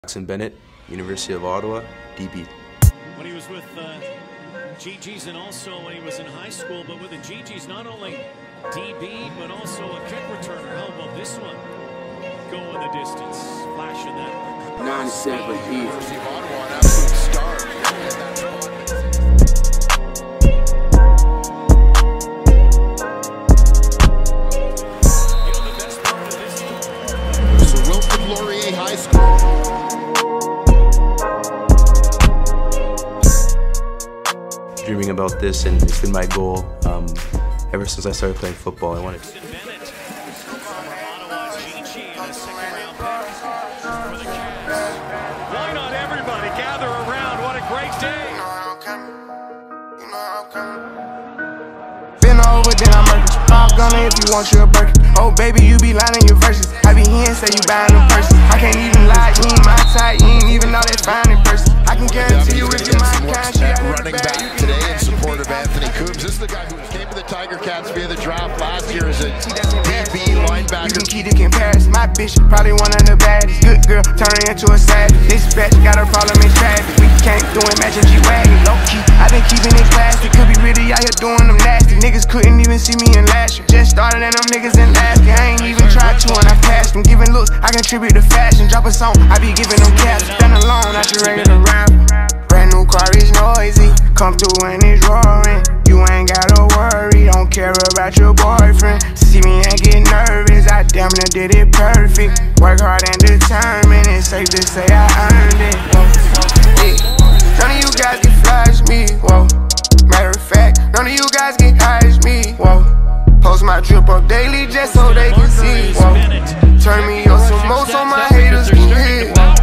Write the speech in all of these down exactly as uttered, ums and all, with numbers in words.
Jackson Bennett, University of Ottawa, D B. When he was with uh, G G's and also when he was in high school, but with the G G's, not only D B, but also a kick returner. How about this one? Go in the distance, flashing that. ninety-seven here. University of Ottawa, an absolute star. Laurier High School. Dreaming about this, and it's been my goal um, ever since I started playing football. I wanted to. Bennett from Ottawa's G G in a second round pick for the Cavs. Why not everybody gather around? What a great day. You know how I'm coming. You know how I'm coming. Been over, then I'm murdered. I'm gonna if you want your burger. Oh baby, you be lying in your verses. I be here and say you buying them purses. I can't even lie, you ain't my type, you ain't even know that fine in person. I can guarantee you if you're my kind, she out running back today in support of Anthony Coombs. This is the guy who came to the Tiger Cats via the draft last year as a D B linebacker. You can keep the comparison. My bitch probably one of the baddest. Good girl turning into a savage. This bitch got a problem in traffic. We can't do it, matching G-Wagon. Low key, I been keeping it classy. Could be really out here doing them nasty. Niggas couldn't even see me in last year. Just started and them niggas in last year. I ain't even tried to and I passed them. Giving looks, I contribute to fashion. Drop a song, I be giving them caps. Stand alone, not your regular rapper. Brand new car is noisy. Come through and it's roaring. You ain't gotta worry, don't care about your boyfriend. See me and get nervous, I damn near did it perfect. Work hard and determined, it's safe to say I earned it. Whoa. Yeah. None of you guys can flash me, whoa. Matter of fact, none of you guys can hide me, whoa. Post my drip up daily just so they can see, whoa. Turn me up some more so my haters can hit, whoa.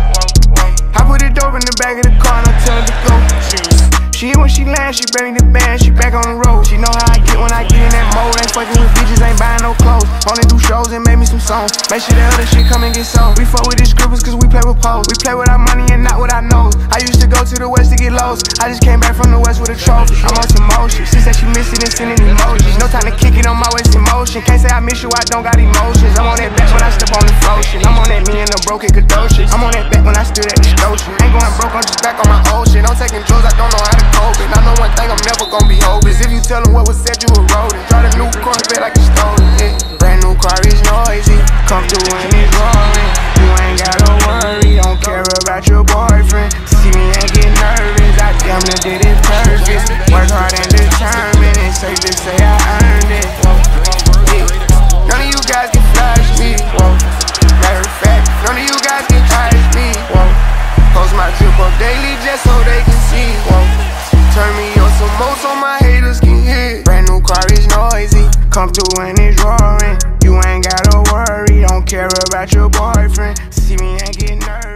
I put it dope in the back of the car and I tell her to go. She when she lands, she bring the band, she back on the road. She know how I get when I get in that mode. Ain't fucking with bitches, ain't buying no clothes. Only do shows and make me some songs. Make sure that other shit come and get sold. We fuck with these scribbles cause we play with pose. We play with our money and not with our nose. I used to go to the west to get lost. I just came back from the west with a trophy. I'm on some motion. She said she miss it and sending emojis. No time to kick it on my waist in motion. Can't say I miss you, I don't got emotions. I'm on that back when I step on the flow shit. I'm on that me and the broken Kadoshi. I'm on that back when I stood at the station. Ain't going broke, I'm just back on my old shit. I'm taking drugs, I don't know how to cope it. I know one thing, I'm never gonna be hopeless. If you tell them what was said, you erode it. Try the new Corvette like you stole it. Yeah. Brand new car is noisy. Come through and it's roaring. You ain't gotta worry, don't care about your boyfriend. See me and get nervous, I damn near did it perfect. Work hard and determined, it's safe to say I earned it. Yeah. None of you guys can flash me, whoa. Matter of fact, none of you guys can hide me, whoa. Post my drip up daily just so they can see, whoa. Turn me up some more so my haters can hear. Brand new car is noisy. Come through and it's roaring. You ain't gotta worry, don't care about your boyfriend. See me and get nervous.